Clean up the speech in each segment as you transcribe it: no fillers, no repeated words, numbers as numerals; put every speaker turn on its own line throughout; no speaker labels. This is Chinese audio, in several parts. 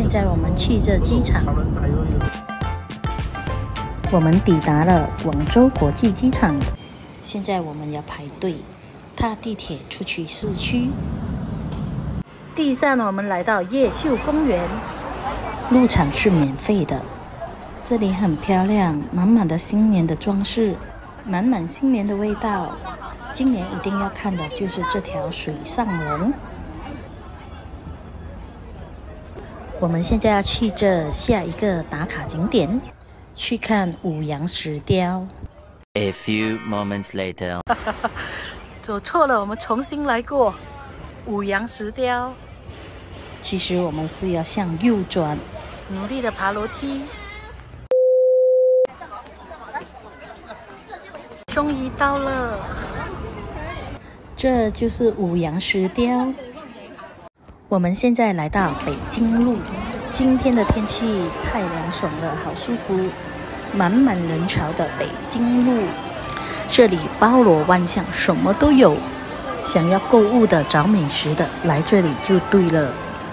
现在我们去这机场，我们抵达了广州国际机场。现在我们要排队踏地铁出去市区。第一站我们来到越秀公园，入场是免费的。这里很漂亮，满满的新年的装饰，满满新年的味道。今年一定要看的就是这条水上龙。我们现在要去这下一个打卡景点，去看五羊石雕。
A few moments later，
走错了，我们重新来过。五羊石雕，其实我们是要向右转，努力的爬楼梯。终于到了，这就是五羊石雕。我们现在来到北京路，今天的天气太凉爽了，好舒服。满满人潮的北京路，这里包罗万象，什么都有。想要购物的、找美食的，来这里就对了。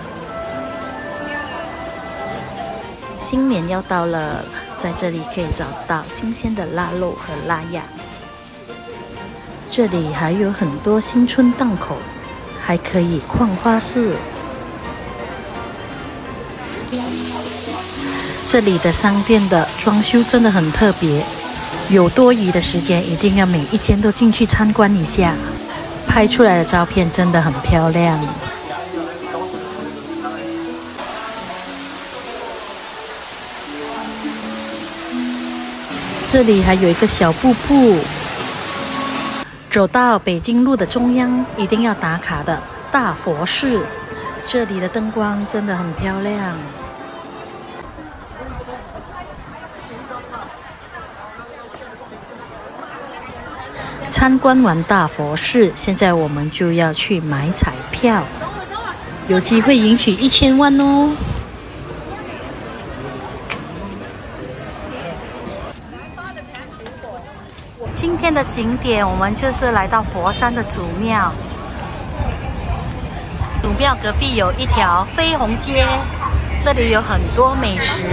新年要到了，在这里可以找到新鲜的腊肉和腊鸭。这里还有很多新春档口，还可以逛花市。这里的商店的装修真的很特别，有多余的时间一定要每一间都进去参观一下，拍出来的照片真的很漂亮。这里还有一个小瀑布。走到北京路的中央，一定要打卡的大佛寺，这里的灯光真的很漂亮。参观完大佛寺，现在我们就要去买彩票，有机会赢取1000万哦！今天的景点，我们就是来到佛山的祖庙。祖庙隔壁有一条飞鸿街，这里有很多美食。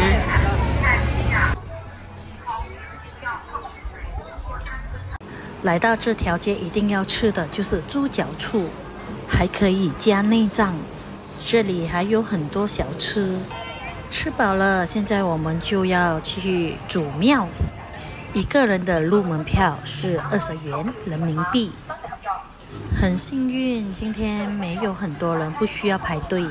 来到这条街一定要吃的就是猪脚醋，还可以加内脏。这里还有很多小吃。吃饱了，现在我们就要去祖庙。一个人的入门票是20元人民币。很幸运，今天没有很多人，不需要排队。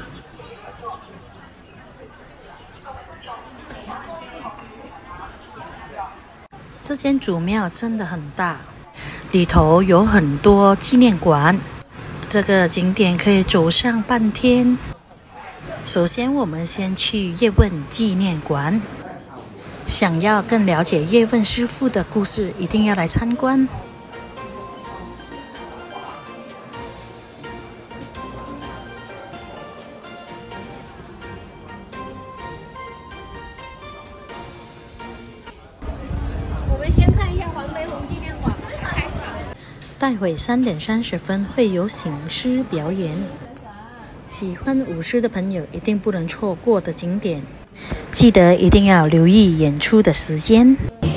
这间祖庙真的很大，里头有很多纪念馆。这个景点可以走上半天。首先，我们先去叶问纪念馆。想要更了解叶问师傅的故事，一定要来参观。
我们先看一下黄飞鸿纪念馆。
待会3点30分会有醒狮表演，喜欢舞狮的朋友一定不能错过的景点。记得一定要留意演出的时间。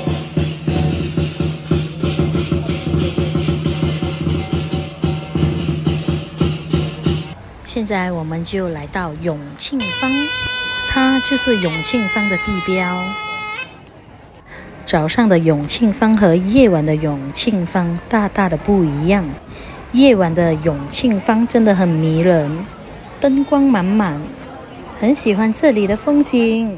现在我们就来到永庆坊，它就是永庆坊的地标。早上的永庆坊和夜晚的永庆坊大大的不一样。夜晚的永庆坊真的很迷人，灯光满满。很喜欢这里的风景，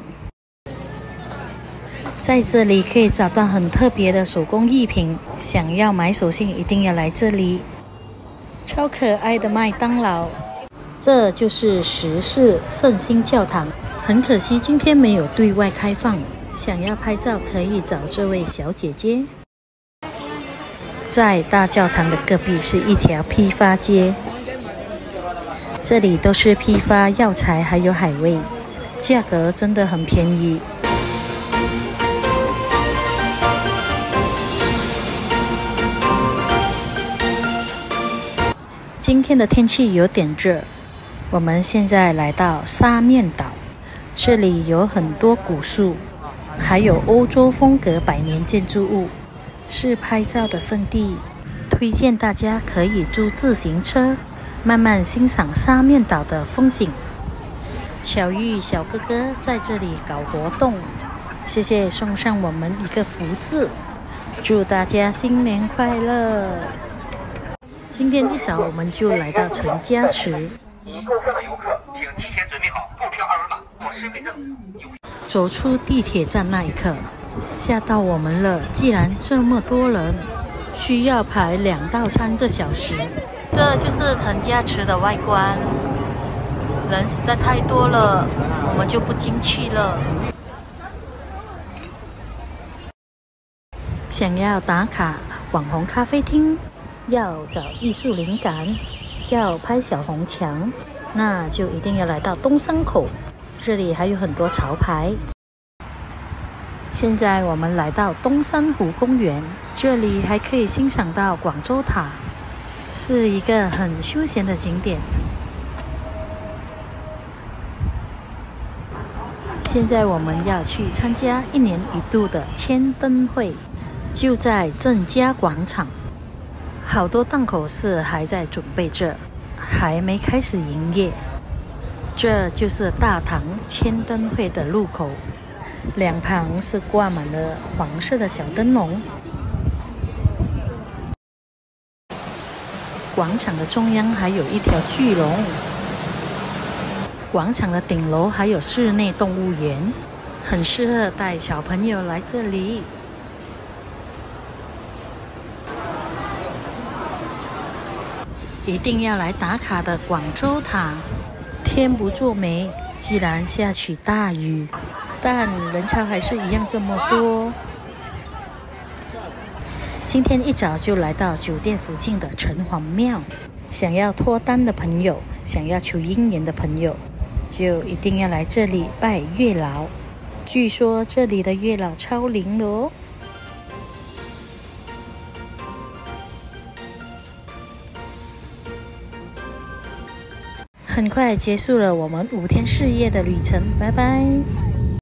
在这里可以找到很特别的手工艺品，想要买手信一定要来这里。超可爱的麦当劳，这就是14世圣心教堂，很可惜今天没有对外开放，想要拍照可以找这位小姐姐。在大教堂的隔壁是一条批发街，这里都是批发药材还有海味，价格真的很便宜。今天的天气有点热，我们现在来到沙面岛。 这里有很多古树，还有欧洲风格百年建筑物，是拍照的圣地。推荐大家可以租自行车，慢慢欣赏沙面岛的风景。巧遇小哥哥在这里搞活动，谢谢送上我们一个福字，祝大家新年快乐！今天一早我们就来到陈家祠。
已购票的游客，请提前准备好购票二维码或身份证。
走出地铁站那一刻，吓到我们了！既然这么多人，需要排2到3个小时。这就是陈家祠的外观，人实在太多了，我们就不进去了。想要打卡网红咖啡厅，要找艺术灵感，要拍小红墙，那就一定要来到东山口，这里还有很多潮牌。现在我们来到东山湖公园，这里还可以欣赏到广州塔，是一个很休闲的景点。现在我们要去参加1年1度的千灯会，就在郑家广场，好多档口是还在准备着，还没开始营业。这就是大堂千灯会的入口，两旁是挂满了黄色的小灯笼。广场的中央还有一条巨龙，广场的顶楼还有室内动物园，很适合带小朋友来这里。一定要来打卡的广州塔。天不作美，既然下起大雨，但人潮还是一样这么多。今天一早就来到酒店附近的城隍庙，想要脱单的朋友，想要求姻缘的朋友，就一定要来这里拜月老。据说这里的月老超灵的哦。很快结束了我们5天4夜的旅程，拜拜。